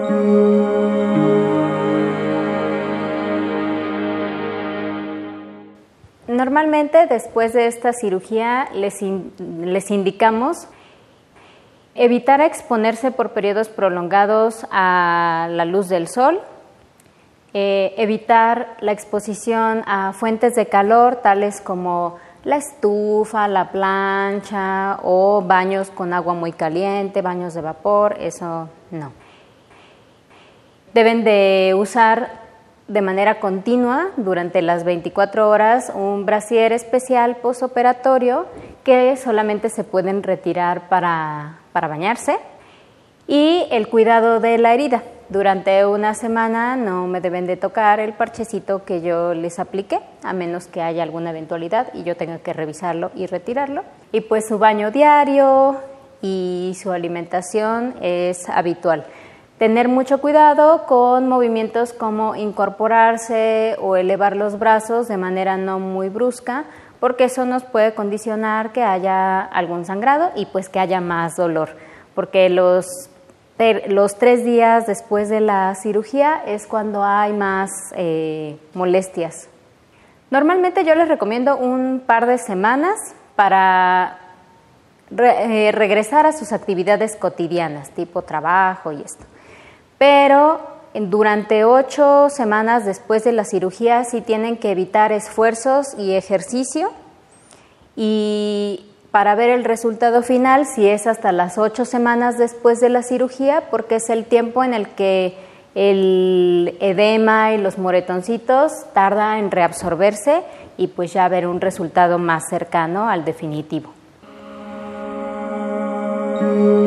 Normalmente después de esta cirugía les indicamos evitar exponerse por periodos prolongados a la luz del sol, evitar la exposición a fuentes de calor tales como la estufa, la plancha o baños con agua muy caliente, baños de vapor, eso no. Deben de usar de manera continua durante las 24 horas un brasier especial postoperatorio que solamente se pueden retirar para bañarse, y el cuidado de la herida. Durante una semana no me deben de tocar el parchecito que yo les apliqué, a menos que haya alguna eventualidad y yo tenga que revisarlo y retirarlo. Y pues su baño diario y su alimentación es habitual. Tener mucho cuidado con movimientos como incorporarse o elevar los brazos de manera no muy brusca, porque eso nos puede condicionar que haya algún sangrado y pues que haya más dolor, porque los 3 días después de la cirugía es cuando hay más molestias. Normalmente yo les recomiendo un par de semanas para regresar a sus actividades cotidianas, tipo trabajo y esto. Pero durante 8 semanas después de la cirugía sí tienen que evitar esfuerzos y ejercicio, y para ver el resultado final si es hasta las 8 semanas después de la cirugía, porque es el tiempo en el que el edema y los moretoncitos tarda en reabsorberse y pues ya ver un resultado más cercano al definitivo.